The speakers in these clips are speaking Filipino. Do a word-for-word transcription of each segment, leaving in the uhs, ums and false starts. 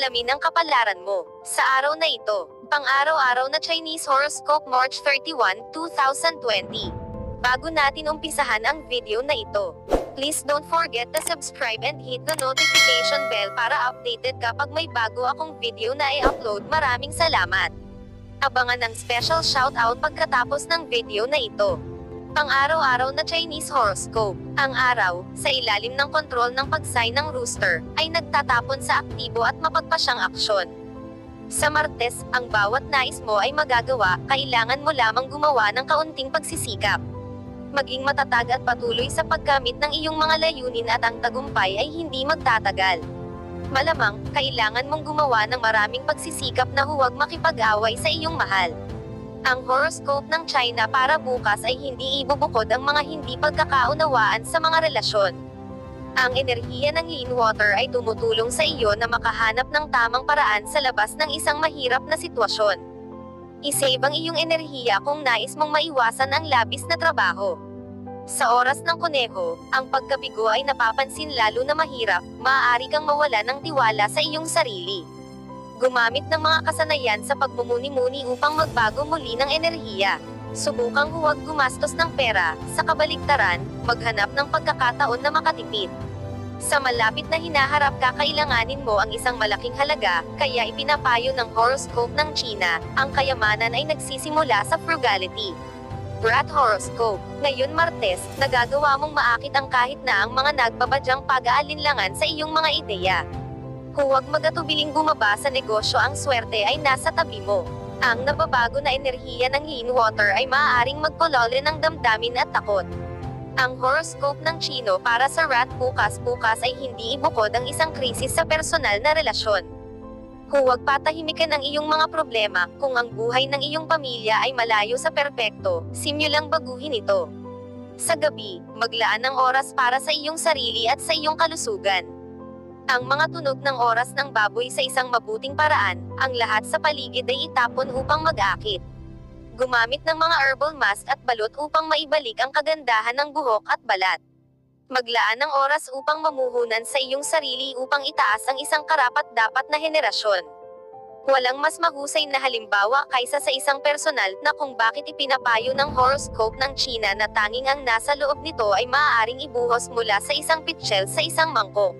alamin ang kapalaran mo. Sa araw na ito, pang-araw-araw na Chinese horoscope March thirty-first, two thousand twenty. Bago natin umpisahan ang video na ito, please don't forget to subscribe and hit the notification bell para updated kapag may bago akong video na i-upload. Maraming salamat! Abangan ang special shoutout pagkatapos ng video na ito. Pang-araw-araw na Chinese horoscope. Ang araw, sa ilalim ng kontrol ng pag-sign ng rooster, ay nagtatapon sa aktibo at mapagpasyang aksyon. Sa Martes, ang bawat nais mo ay magagawa, kailangan mo lamang gumawa ng kaunting pagsisikap. Maging matatag at patuloy sa pagkamit ng iyong mga layunin at ang tagumpay ay hindi magtatagal. Malamang, kailangan mong gumawa ng maraming pagsisikap na huwag makipag-away sa iyong mahal. Ang horoscope ng China para bukas ay hindi ibubukod ang mga hindi pagkakaunawaan sa mga relasyon. Ang enerhiya ng Yin Water ay tumutulong sa iyo na makahanap ng tamang paraan sa labas ng isang mahirap na sitwasyon. I-save ang iyong enerhiya kung nais mong maiwasan ang labis na trabaho. Sa oras ng Kuneho, ang pagkabigo ay napapansin lalo na mahirap, maaari kang mawala ng tiwala sa iyong sarili. Gumamit ng mga kasanayan sa pagmumuni-muni upang magbago muli ng enerhiya. Subukang huwag gumastos ng pera, sa kabaligtaran, maghanap ng pagkakataon na makatipid. Sa malapit na hinaharap kakailanganin mo ang isang malaking halaga, kaya ipinapayo ng horoscope ng China, ang kayamanan ay nagsisimula sa frugality. Rat Horoscope. Ngayon Martes, nagagawa mong maakit ang kahit na ang mga nagbabadyang pag-aalinlangan sa iyong mga ideya. Huwag magatubiling bumaba sa negosyo, ang swerte ay nasa tabi mo. Ang nababago na enerhiya ng Yin Water ay maaaring magpulole ng damdamin at takot. Ang horoscope ng Chino para sa Rat bukas-bukas ay hindi ibukod ang isang krisis sa personal na relasyon. Huwag patahimikan ang iyong mga problema, kung ang buhay ng iyong pamilya ay malayo sa perpekto, simulang baguhin ito. Sa gabi, maglaan ng oras para sa iyong sarili at sa iyong kalusugan. Ang mga tunog ng oras ng baboy sa isang mabuting paraan, ang lahat sa paligid ay itapon upang mag-akit. Gumamit ng mga herbal mask at balot upang maibalik ang kagandahan ng buhok at balat. Maglaan ng oras upang mamuhunan sa iyong sarili upang itaas ang isang karapat-dapat na henerasyon. Walang mas mahusay na halimbawa kaysa sa isang personal na kung bakit ipinapayo ng horoscope ng China na tanging ang nasa loob nito ay maaaring ibuhos mula sa isang pitchel sa isang mangkok.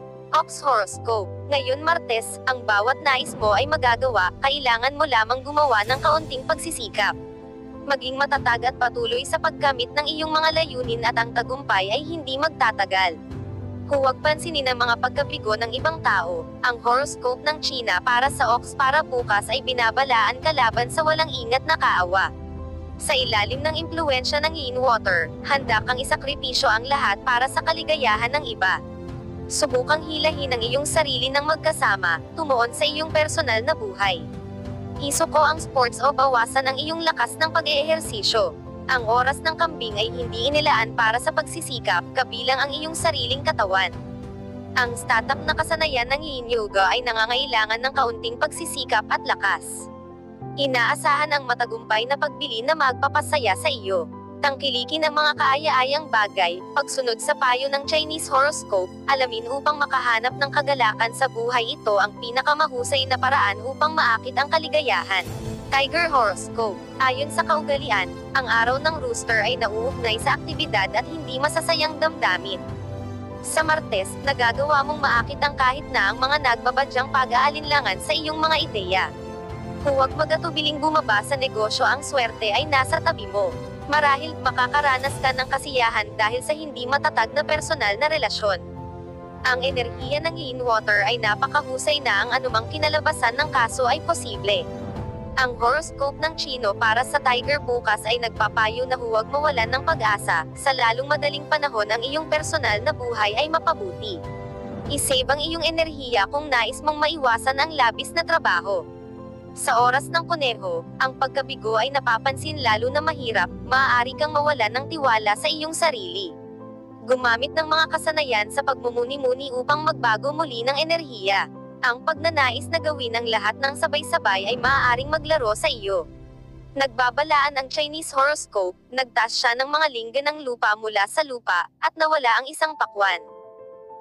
Ox Horoscope. Ngayon Martes, ang bawat nais mo ay magagawa, kailangan mo lamang gumawa ng kaunting pagsisikap. Maging matatag at patuloy sa pagkamit ng iyong mga layunin at ang tagumpay ay hindi magtatagal. Huwag pansinin ang mga pagkabigo ng ibang tao. Ang horoscope ng China para sa Ox para bukas ay binabalaan ka laban sa walang ingat na kaawa. Sa ilalim ng impluwensya ng Yin Water, handa kang isakripisyo ang lahat para sa kaligayahan ng iba. Subukang hilahin ang iyong sarili ng magkasama, tumuon sa iyong personal na buhay. Isuko ang sports o bawasan ang iyong lakas ng pag-eehersisyo. Ang oras ng kambing ay hindi inilaan para sa pagsisikap, kabilang ang iyong sariling katawan. Ang statak na kasanayan ng Yin Yoga ay nangangailangan ng kaunting pagsisikap at lakas. Inaasahan ang matagumpay na pagbili na magpapasaya sa iyo. Tangkilikin ang mga kaaya-ayang bagay, pagsunod sa payo ng Chinese horoscope, alamin upang makahanap ng kagalakan sa buhay. Ito ang pinakamahusay na paraan upang maakit ang kaligayahan. Tiger Horoscope. Ayon sa kaugalian, ang araw ng rooster ay nauugnay sa aktibidad at hindi masasayang damdamin. Sa Martes, nagagawa mong maakit ang kahit na ang mga nagbabadyang pag-aalinlangan sa iyong mga ideya. Huwag magatubiling bumaba sa negosyo, ang swerte ay nasa tabi mo. Marahil, makakaranas ka ng kasiyahan dahil sa hindi matatag na personal na relasyon. Ang enerhiya ng Yin Water ay napakahusay na ang anumang kinalabasan ng kaso ay posible. Ang horoscope ng Chino para sa Tiger bukas ay nagpapayo na huwag mawalan ng pag-asa, sa lalong madaling panahon ang iyong personal na buhay ay mapabuti. I-save ang iyong enerhiya kung nais mong maiwasan ang labis na trabaho. Sa oras ng Kuneho, ang pagkabigo ay napapansin lalo na mahirap, maaari kang mawalan ng tiwala sa iyong sarili. Gumamit ng mga kasanayan sa pagmumuni-muni upang magbago muli ng enerhiya. Ang pagnanais na gawin ang lahat ng sabay-sabay ay maaaring maglaro sa iyo. Nagbabalaan ang Chinese horoscope, nagtaas siya ng mga lingga ng lupa mula sa lupa, at nawala ang isang pakwan.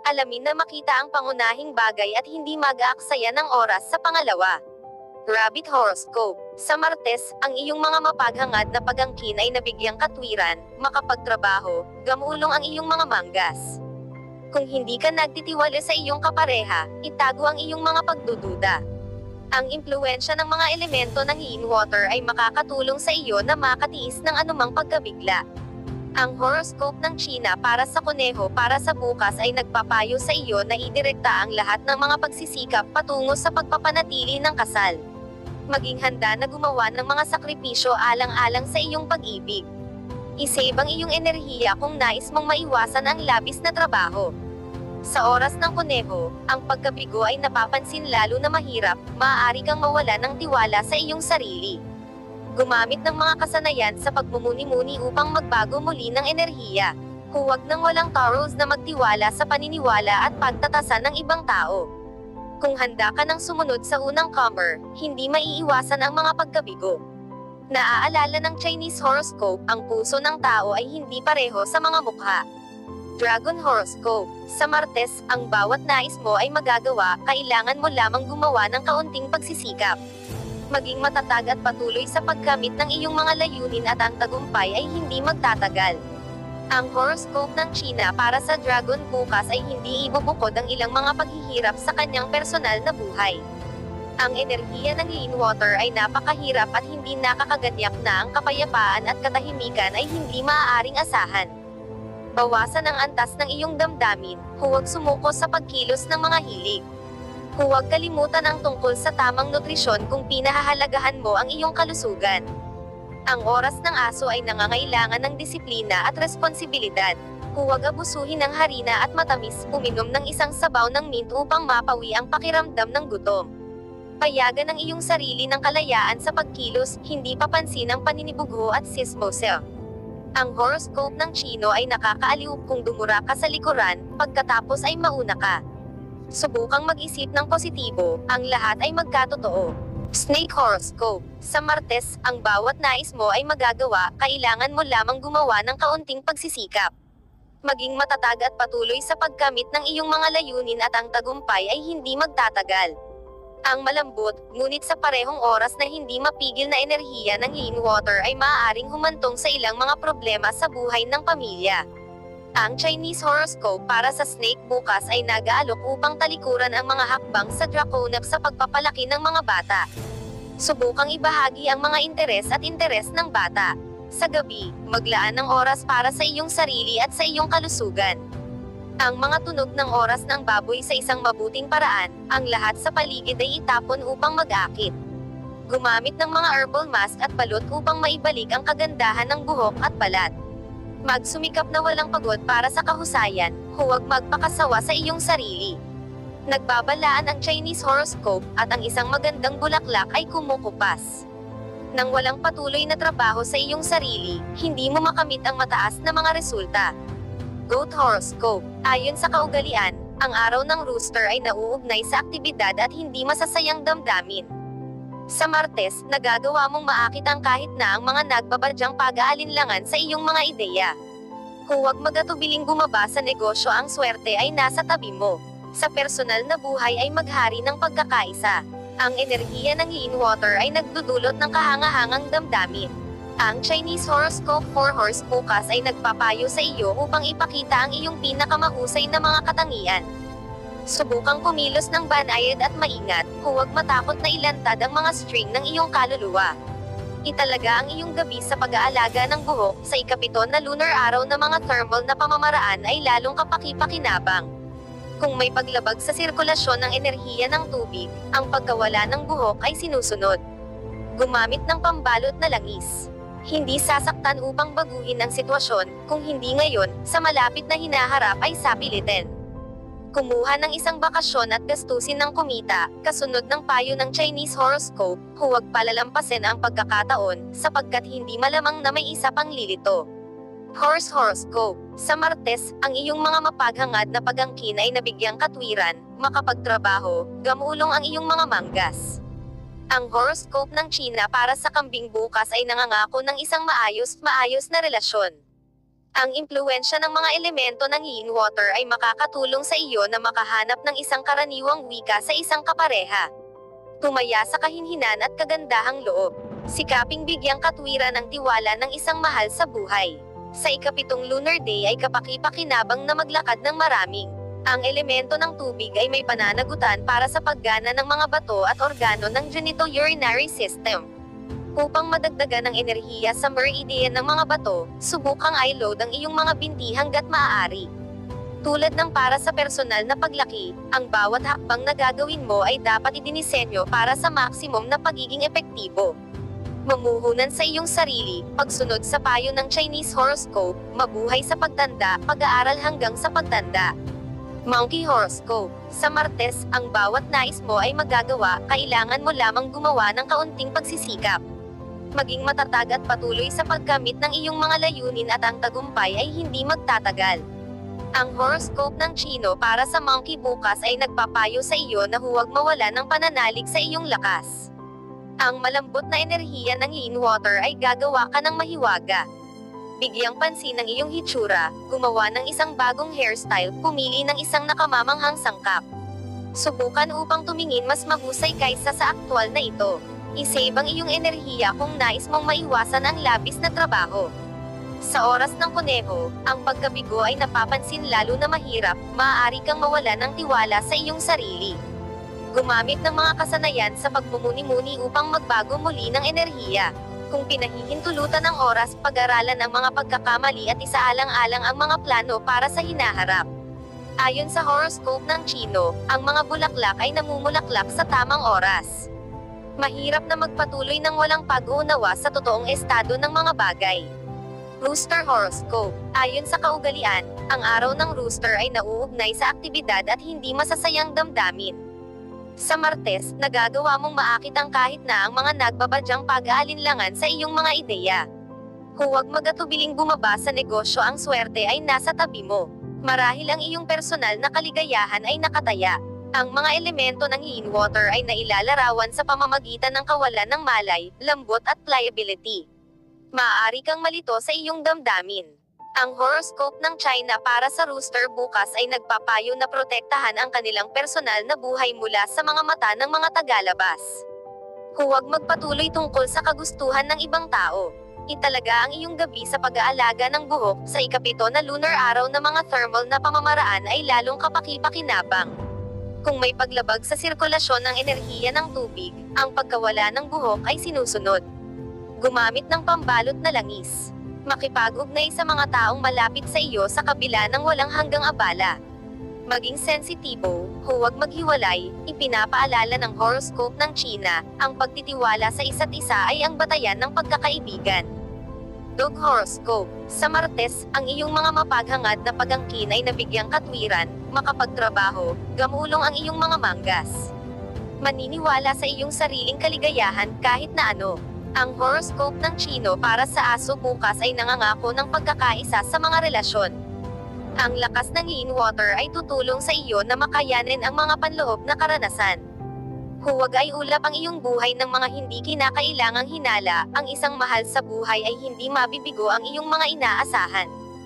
Alamin na makita ang pangunahing bagay at hindi mag-aaksaya ng oras sa pangalawa. Rabbit Horoscope. Sa Martes, ang iyong mga mapaghangad na pag-angkin ay nabigyang katwiran, makapagtrabaho, gamulong ang iyong mga manggas. Kung hindi ka nagtitiwala sa iyong kapareha, itago ang iyong mga pagdududa. Ang impluwensya ng mga elemento ng yin water ay makakatulong sa iyo na makatiis ng anumang pagkabigla. Ang horoscope ng China para sa kuneho para sa bukas ay nagpapayo sa iyo na idirekta ang lahat ng mga pagsisikap patungo sa pagpapanatili ng kasal. Maging handa na gumawa ng mga sakripisyo alang-alang sa iyong pag-ibig. I-save ang iyong enerhiya kung nais mong maiwasan ang labis na trabaho. Sa oras ng kuneho, ang pagkabigo ay napapansin lalo na mahirap, maaari kang mawala ng tiwala sa iyong sarili. Gumamit ng mga kasanayan sa pagmumuni-muni upang magbago muli ng enerhiya. Huwag nang walang taros na magtiwala sa paniniwala at pagtatasan ng ibang tao. Kung handa ka ng sumunod sa unang comer, hindi maiiwasan ang mga pagkabigo. Naaalala ng Chinese horoscope, ang puso ng tao ay hindi pareho sa mga mukha. Dragon Horoscope. Sa Martes, ang bawat nais mo ay magagawa, kailangan mo lamang gumawa ng kaunting pagsisikap. Maging matatag at patuloy sa pagkamit ng iyong mga layunin at ang tagumpay ay hindi magtatagal. Ang horoscope ng China para sa Dragon bukas ay hindi ibubukod ang ilang mga paghihirap sa kanyang personal na buhay. Ang enerhiya ng yin water ay napakahirap at hindi nakakaganyak na ang kapayapaan at katahimikan ay hindi maaaring asahan. Bawasan ang antas ng iyong damdamin, huwag sumuko sa pagkilos ng mga hilig. Huwag kalimutan ang tungkol sa tamang nutrisyon kung pinahahalagahan mo ang iyong kalusugan. Ang oras ng aso ay nangangailangan ng disiplina at responsibilidad. Huwag abusuhin ng harina at matamis, uminom ng isang sabaw ng mint upang mapawi ang pakiramdam ng gutom. Payagan ang iyong sarili ng kalayaan sa pagkilos, hindi papansin ang paninibugho at sismosel. Ang horoscope ng Chino ay nakakaaliw kung dumura ka sa likuran, pagkatapos ay mauna ka. Subukang mag-isip ng positibo, ang lahat ay magkatotoo. Snake Horoscope. Sa Martes, ang bawat nais mo ay magagawa, kailangan mo lamang gumawa ng kaunting pagsisikap. Maging matatag at patuloy sa pagkamit ng iyong mga layunin at ang tagumpay ay hindi magtatagal. Ang malambot, ngunit sa parehong oras na hindi mapigil na enerhiya ng yin water ay maaaring humantong sa ilang mga problema sa buhay ng pamilya. Ang Chinese horoscope para sa snake bukas ay nag-aalok upang talikuran ang mga hakbang sa draconap sa pagpapalaki ng mga bata. Subukang ibahagi ang mga interes at interes ng bata. Sa gabi, maglaan ng oras para sa iyong sarili at sa iyong kalusugan. Ang mga tunog ng oras ng baboy sa isang mabuting paraan, ang lahat sa paligid ay itapon upang mag-akit. Gumamit ng mga herbal mask at balot upang maibalik ang kagandahan ng buhok at balat. Magsumikap na walang pagod para sa kahusayan, huwag magpakasawa sa iyong sarili. Nagbabalaan ang Chinese horoscope, at ang isang magandang bulaklak ay kumukupas. Nang walang patuloy na trabaho sa iyong sarili, hindi mo makamit ang mataas na mga resulta. Goat Horoscope. Ayon sa kaugalian, ang araw ng rooster ay nauugnay sa aktibidad at hindi masasayang damdamin. Sa Martes, nagagawa mong maakit ang kahit na ang mga nagbabadyang pag-aalinlangan sa iyong mga ideya. Huwag magatubiling bumaba sa negosyo, ang swerte ay nasa tabi mo. Sa personal na buhay ay maghari ng pagkakaisa. Ang enerhiya ng yin water ay nagdudulot ng kahangahangang damdamin. Ang Chinese horoscope for horse bukas ay nagpapayo sa iyo upang ipakita ang iyong pinakamahusay na mga katangian. Subukang kumilos ng banayad at maingat, huwag matakot na ilantad ang mga string ng iyong kaluluwa. Italaga ang iyong gabi sa pag-aalaga ng buhok, sa ikapito na lunar araw na mga thermal na pamamaraan ay lalong kapaki-pakinabang. Kung may paglabag sa sirkulasyon ng enerhiya ng tubig, ang pagkawala ng buhok ay sinusunod. Gumamit ng pambalot na langis. Hindi sasaktan upang baguhin ang sitwasyon, kung hindi ngayon, sa malapit na hinaharap ay sapilitin. Kumuha ng isang bakasyon at gastusin ng kumita, kasunod ng payo ng Chinese horoscope, huwag palalampasin ang pagkakataon, sapagkat hindi malamang na may isa pang lilito. Horse Horoscope. Sa Martes, ang iyong mga mapaghangad na pag-angkin ay nabigyang katwiran, makapagtrabaho, gamulong ang iyong mga manggas. Ang horoscope ng China para sa kambing bukas ay nangangako ng isang maayos, maayos na relasyon. Ang impluwensya ng mga elemento ng yin water ay makakatulong sa iyo na makahanap ng isang karaniwang wika sa isang kapareha. Tumaya sa kahinhinan at kagandahang loob. Sikaping bigyang katwiran ng tiwala ng isang mahal sa buhay. Sa ikapitong lunar day ay kapaki-pakinabang na maglakad ng maraming. Ang elemento ng tubig ay may pananagutan para sa paggana ng mga bato at organo ng genitourinary system. Upang madagdagan ang enerhiya sa meridian ng mga bato, subukang i-load ang iyong mga binti hanggat maaari. Tulad ng para sa personal na paglaki, ang bawat hakbang na gagawin mo ay dapat idinisenyo para sa maximum na pagiging epektibo. Mamuhunan sa iyong sarili, pagsunod sa payo ng Chinese horoscope, mabuhay sa pagtanda, pag-aaral hanggang sa pagtanda. Monkey Horoscope. Sa Martes, ang bawat nais mo ay magagawa, kailangan mo lamang gumawa ng kaunting pagsisikap. Maging matatag at patuloy sa pagkamit ng iyong mga layunin at ang tagumpay ay hindi magtatagal. Ang horoscope ng Chino para sa Monkey bukas ay nagpapayo sa iyo na huwag mawala ng pananalig sa iyong lakas. Ang malambot na enerhiya ng yin water ay gagawa ka ng mahiwaga. Bigyang pansin ang iyong hitsura, gumawa ng isang bagong hairstyle, pumili ng isang nakamamanghang sangkap. Subukan upang tumingin mas mahusay kaysa sa aktwal na ito. I-save ang iyong enerhiya kung nais mong maiwasan ang labis na trabaho. Sa oras ng kuneho, ang pagkabigo ay napapansin lalo na mahirap, maaari kang mawala ng tiwala sa iyong sarili. Gumamit ng mga kasanayan sa pagmumuni-muni upang magbago muli ng enerhiya. Kung pinahihintulutan ng oras, pag-aralan ang mga pagkakamali at isaalang-alang ang mga plano para sa hinaharap. Ayon sa horoscope ng Chino, ang mga bulaklak ay namumulaklak sa tamang oras. Mahirap na magpatuloy ng walang pag-uunawa sa totoong estado ng mga bagay. Rooster Horoscope. Ayon sa kaugalian, ang araw ng rooster ay nauugnay sa aktibidad at hindi masasayang damdamin. Sa Martes, nagagawa mong maakit ang kahit na ang mga nagbabadyang pag-aalinlangan sa iyong mga ideya. Huwag magatubiling bumaba sa negosyo, ang swerte ay nasa tabi mo. Marahil ang iyong personal na kaligayahan ay nakataya. Ang mga elemento ng yin water ay nailalarawan sa pamamagitan ng kawalan ng malay, lambot at pliability. Maaari kang malito sa iyong damdamin. Ang horoscope ng China para sa rooster bukas ay nagpapayo na protektahan ang kanilang personal na buhay mula sa mga mata ng mga tagalabas. Huwag magpatuloy tungkol sa kagustuhan ng ibang tao. Italaga ang iyong gabi sa pag-aalaga ng buhok. Sa ikapito na lunar araw na mga thermal na pamamaraan ay lalong kapaki-pakinabang. Kung may paglabag sa sirkulasyon ng enerhiya ng tubig, ang pagkawala ng buhok ay sinusunod. Gumamit ng pambalot na langis. Makipag-ugnay sa mga taong malapit sa iyo sa kabila ng walang hanggang abala. Maging sensitibo, huwag maghiwalay. Ipinapaalala ng horoscope ng China, ang pagtitiwala sa isa't isa ay ang batayan ng pagkakaibigan. Dog Horoscope. Sa Martes, ang iyong mga mapaghangad na pag-angkin ay nabigyang katwiran, makapagtrabaho, gamulong ang iyong mga manggas. Maniniwala sa iyong sariling kaligayahan kahit na ano. Ang horoscope ng Chino para sa aso bukas ay nangangako ng pagkakaisa sa mga relasyon. Ang lakas ng yin water ay tutulong sa iyo na makayanin ang mga panloob na karanasan. Huwag ay ulap ang iyong buhay ng mga hindi kinakailangang hinala, ang isang mahal sa buhay ay hindi mabibigo ang iyong mga inaasahan.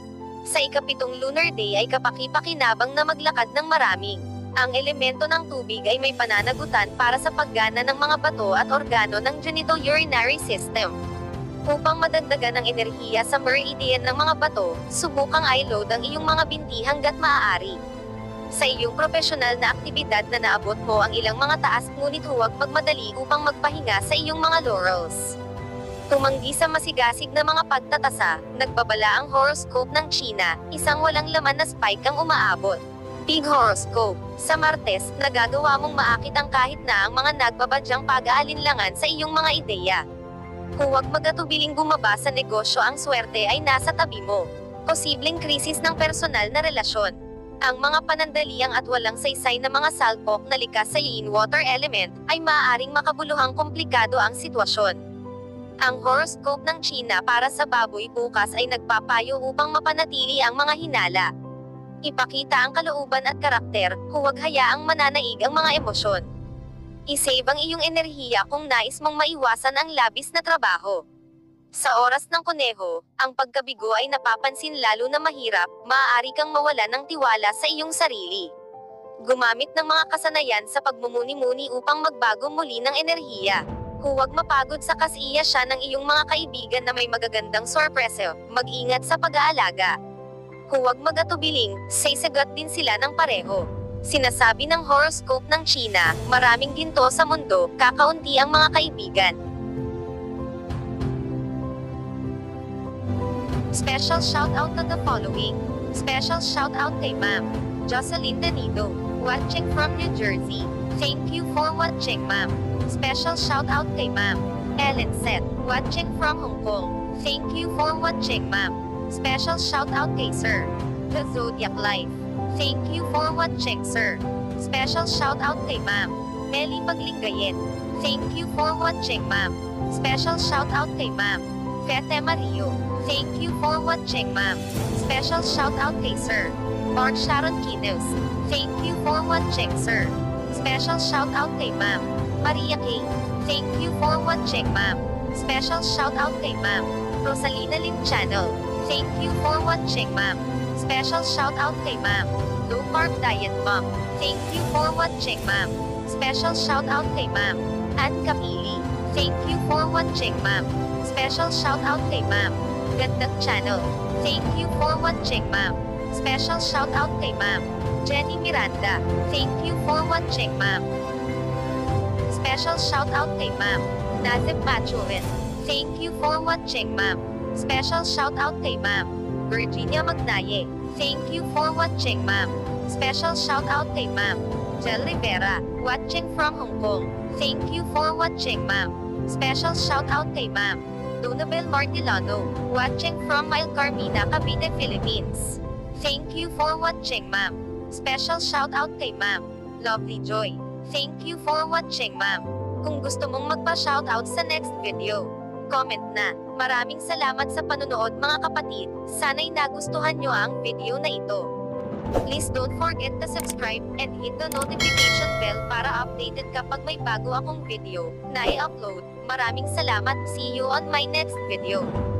Sa ikapitong lunar day ay kapaki-pakinabang na maglakad ng maraming. Ang elemento ng tubig ay may pananagutan para sa paggana ng mga bato at organo ng genitourinary system. Upang madagdagan ang enerhiya sa meridian ng mga bato, subukang i-load ang iyong mga binti hanggat maaari. Sa iyong profesional na aktibidad na naabot mo ang ilang mga taas, ngunit huwag magmadali upang magpahinga sa iyong mga laurels. Tumanggi sa masigasig na mga pagtatasa, nagbabala ang horoscope ng China, isang walang laman na spike ang umaabot. Pig Horoscope. Sa Martes, nagagawa mong maakit ang kahit na ang mga nagbabadyang pag-aalinlangan sa iyong mga ideya. Huwag magatubiling bumaba sa negosyo, ang swerte ay nasa tabi mo. Posibleng krisis ng personal na relasyon. Ang mga panandaliang at walang saysay na mga salpok na likas sa yin water element, ay maaaring makabuluhang komplikado ang sitwasyon. Ang horoscope ng China para sa baboy bukas ay nagpapayo upang mapanatili ang mga hinala. Ipakita ang kalooban at karakter, huwag hayaang mananaig ang mga emosyon. I-save ang iyong enerhiya kung nais mong maiwasan ang labis na trabaho. Sa oras ng kuneho, ang pagkabigo ay napapansin lalo na mahirap, maaari kang mawala ng tiwala sa iyong sarili. Gumamit ng mga kasanayan sa pagmumuni-muni upang magbago muli ng enerhiya. Huwag mapagod sa kasiyasya ng iyong mga kaibigan na may magagandang sorpreso, mag-ingat sa pag-aalaga. Huwag mag-atubiling, sasagot din sila ng pareho. Sinasabi ng horoscope ng China, maraming ginto sa mundo, kakaunti ang mga kaibigan. Special shout-out to the following. Special shout-out kay Ma'am Jocelyn Danido, watching from New Jersey. Thank you for watching, Ma'am. Special shout-out kay Ma'am Ellen Seth, watching from Hong Kong. Thank you for watching, Ma'am. Special shout-out kay Sir The Zodiac Life. Thank you for watching, Sir. Special shout-out kay Ma'am Melly Paglingayen. Thank you for watching, Ma'am. Special shout-out kay Ma'am Fete Mario. Thank you for watching, Ma'am. Special shout-out kay Sir Mark Sharon Quinos. Thank you for watching, Sir. Special shout-out kay Ma'am Maria Kay. Thank you for watching, Ma'am. Special shout-out kay Ma'am Rosalina Lim Channel. Thank you for watching, Ma'am. Special shout-out kay Ma'am Low Carb Diet Mom. Thank you for watching, Ma'am. Special shout-out kay Ma'am Ann Capili. Thank you for watching, Ma'am. Special shout-out kay Ma'am Gandak Channel. Thank you for watching, Ma'am. Special shout-out kay Ma'am Jenny Miranda. Thank you for watching, Ma'am. Special shout-out kay Ma'am Nazib Machuin. Thank you for watching, Ma'am. Special shout-out kay Ma'am Virginia Magnaye. Thank you for watching, Ma'am. Special shout-out kay Ma'am Jel Rivera, watching from Hong Kong. Thank you for watching, Ma'am. Special shout-out kay Ma'am Donabel Martilano, watching from Mile Carmina, Cavite, Philippines. Thank you for watching, Ma'am. Special shout-out kay Ma'am Lovely Joy. Thank you for watching, Ma'am. Kung gusto mong magpa-shoutout sa next video, comment na. Maraming salamat sa panunood, mga kapatid. Sana'y nagustuhan nyo ang video na ito. Please don't forget to subscribe and hit the notification bell para updated kapag may bago akong video na i-upload. Maraming salamat. See you on my next video.